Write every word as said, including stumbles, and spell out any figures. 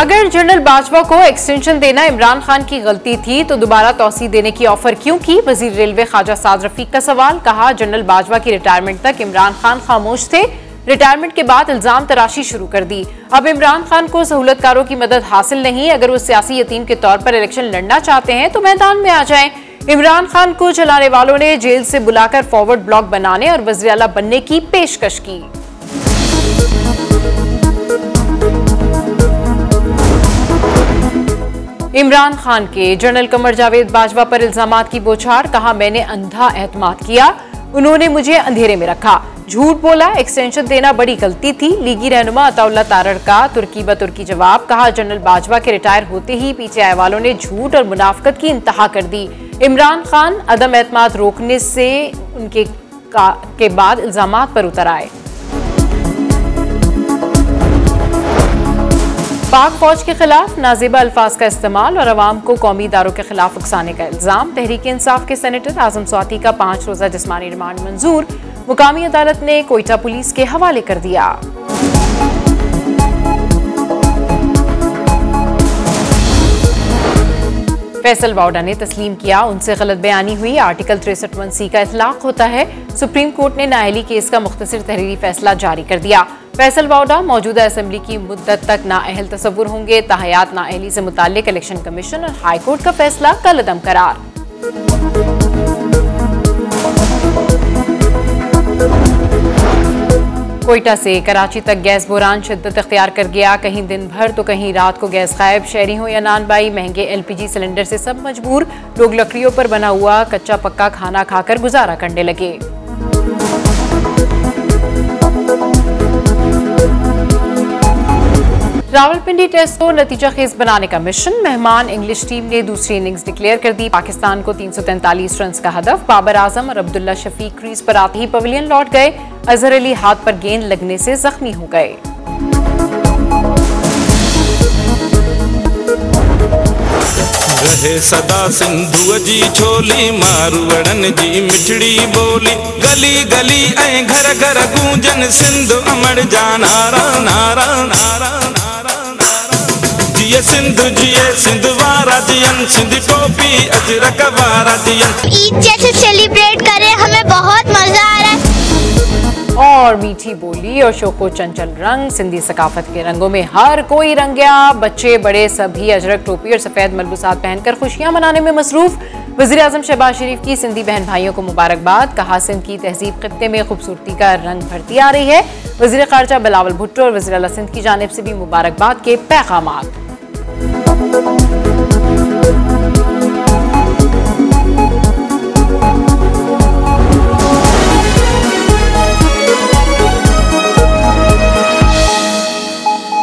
अगर जनरल बाजवा को एक्सटेंशन देना इमरान खान की गलती थी तो दोबारा तौसी देने की ऑफर क्यों की? वजीर रेलवे ख्वाजा साद रफीक का सवाल। कहा, जनरल बाजवा की रिटायरमेंट तक इमरान खान खामोश थे, रिटायरमेंट के बाद इल्जाम तराशी शुरू कर दी। अब इमरान खान को सहूलतकारों की मदद हासिल नहीं। अगर वो सियासी यतीम के तौर पर इलेक्शन लड़ना चाहते हैं तो मैदान में आ जाएं। इमरान खान को चलाने वालों ने जेल से बुलाकर फॉरवर्ड ब्लॉक बनाने और वज़ीर आला बनने की पेशकश की। इमरान खान के जनरल कमर जावेद बाजवा पर इल्जामात की बौछार। कहा, मैंने अंधा एतमाद किया, उन्होंने मुझे अंधेरे में रखा, झूठ बोला, एक्सटेंशन देना बड़ी गलती थी। लीगी रहनुमा अताउल्लाह तारड़ का तुर्की ब तुर्की जवाब। कहा, जनरल बाजवा के रिटायर होते ही पीछे आए वालों ने झूठ और मुनाफकत की इंतहा कर दी। इमरान खान अदम एतमाद रोकने से उनके का, के बाद इल्जामात पर उतर आए। पाक फौज के खिलाफ नाजेबा अल्फाज का इस्तेमाल और अवाम को कौमी इदारों के खिलाफ उकसाने का इल्जाम। तहरीक इंसाफ के सेनेटर आजम स्वाति का पांच रोजा जिस्मानी रिमांड मंजूर। मुकामी अदालत ने कोयटा पुलिस के हवाले कर दिया। फैसल वाउडा ने तस्लीम किया, उनसे गलत बयानी हुई। आर्टिकल तिरसठ वन सी का इतलाक होता है। सुप्रीम कोर्ट ने नाअहली केस का मुख्तसर तहरीरी फैसला जारी कर दिया। फैसल वाउडा मौजूदा असेंबली की मुद्दत तक नाअहल तसव्वुर होंगे। ताहयात नाअहली से मुताल्लिक इलेक्शन कमीशन और हाई कोर्ट का फैसला कल अदम करार। कोयटा से कराची तक गैस बोरान शिद्दत इख्तियार कर गया। कहीं दिन भर तो कहीं रात को गैस गायब। शहरी हो या नानबाई, महंगे एलपीजी सिलेंडर से सब मजबूर। लोग लकड़ियों पर बना हुआ कच्चा पक्का खाना खाकर गुजारा करने लगे। रावलपिंडी टेस्ट को नतीजा खेज बनाने का मिशन। मेहमान इंग्लिश टीम ने दूसरी इनिंग्स डिक्लेयर कर दी। पाकिस्तान को तीन सौ तैंतालीस रन का हदफ। बाबर आजम और अब्दुल्ला शफीक क्रीज पर आते ही पवेलियन लौट गए। अजहर अली हाथ पर गेंद लगने से जख्मी हो गए। रहे सदा सिंधु जी छोली, मारवड़न जी मिठड़ी बोली। गली गली ऐं घर घर गूंजन, सिंधु अमर जा नारा नारा नारा नारा नारा। जिए सिंधु जिए सिंधु वारा जियन, सिंध टोपी अजरक वारा जियन। ईद जैसे सेलिब्रेट करें, हमें बहुत मजा आ रहा है। और मीठी बोली और शोको चंचल रंग, सिंधी सकाफत के रंगों में हर कोई रंग गया। बच्चे बड़े सभी अजरक टोपी और सफेद मलबूसात पहनकर खुशियां मनाने में मसरूफ। वज़ीर आज़म शहबाज शरीफ की सिंधी बहन भाइयों को मुबारकबाद। कहा, सिंध की तहजीब खित्ते में खूबसूरती का रंग भरती आ रही है। वज़ीर ख़ारजा बिलावल भुट्टो और वज़ीर आला सिंध की जानिब से भी मुबारकबाद के पैगामात।